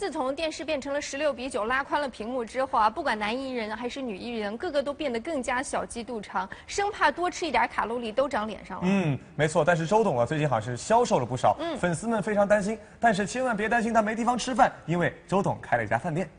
自从电视变成了16:9，拉宽了屏幕之后啊，不管男艺人还是女艺人，个个都变得更加小鸡肚肠，生怕多吃一点卡路里都长脸上了。 没错。但是周董啊，最近好像是消瘦了不少，粉丝们非常担心。但是千万别担心他没地方吃饭，因为周董开了一家饭店。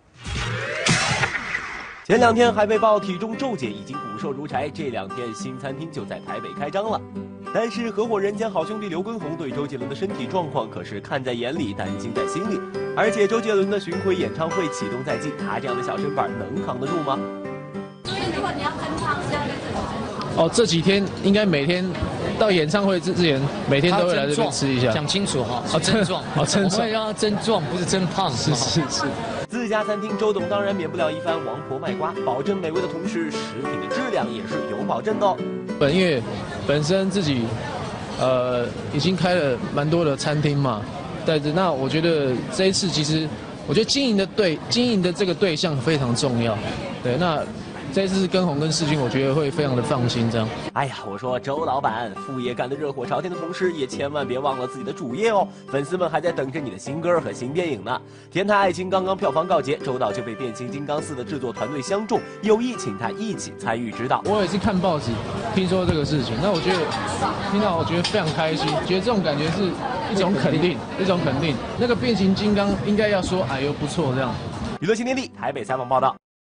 前2天还被曝体重骤减，已经骨瘦如柴。这2天新餐厅就在台北开张了。但是合伙人兼好兄弟刘畊宏对周杰伦的身体状况可是看在眼里，担心在心里。而且周杰伦的巡回演唱会启动在即，他这样的小身板能扛得住吗？ 所以如果你要增胖，是要在这里增胖。这几天应该每天到演唱会之前，每天都会来这边吃一下。 讲清楚哈，增壮， 增壮， 我们要让他增壮，不是增胖。 是。 自家餐厅，周董当然免不了一番王婆卖瓜，保证美味的同时，食品的质量也是有保证的哦。 因为本身自己已经开了蛮多的餐厅嘛，但是那我觉得这一次其实，我觉得经营的这个对象非常重要，对那。这次跟红跟世军，我觉得会非常的放心这样。 哎呀，我说周老板，副业干得热火朝天的同时，也千万别忘了自己的主业哦。粉丝们还在等着你的新歌和新电影呢。《天台爱情》刚刚票房告捷，周导就被《变形金刚4》的制作团队相中，有意请他一起参与指导。 我也是看报纸听说这个事情，那我觉得听到我觉得非常开心，觉得这种感觉是一种肯定，那个变形金刚应该要说哎呦不错这样。 娱乐新天地台北采访报道。